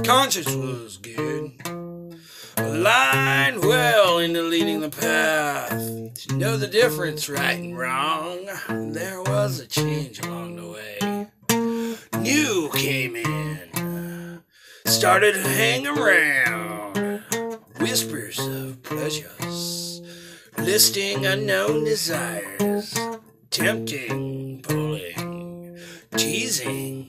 Conscience was good, aligned well into leading the path. To know the difference, right and wrong, there was a change along the way. New came in, started to hang around, whispers of pleasures, listing unknown desires, tempting, pulling, teasing.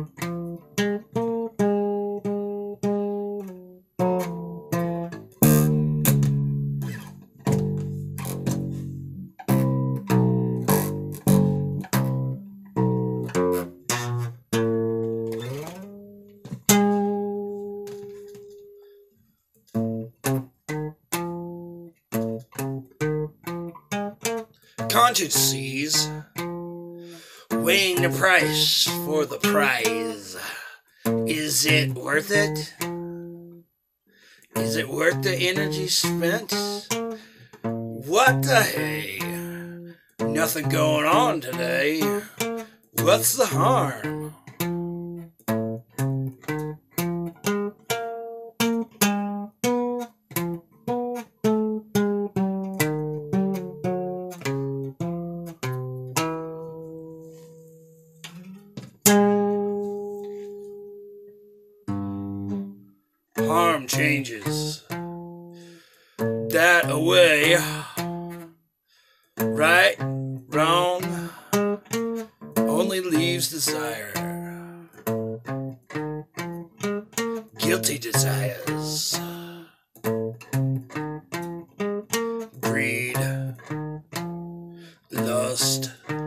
Conscience sees, weighing the price for the prize. Is it worth it? Is it worth the energy spent? What the hey? Nothing going on today. What's the harm? Harm changes that away. Right, wrong, only leaves desire. Guilty desires. Greed, lust,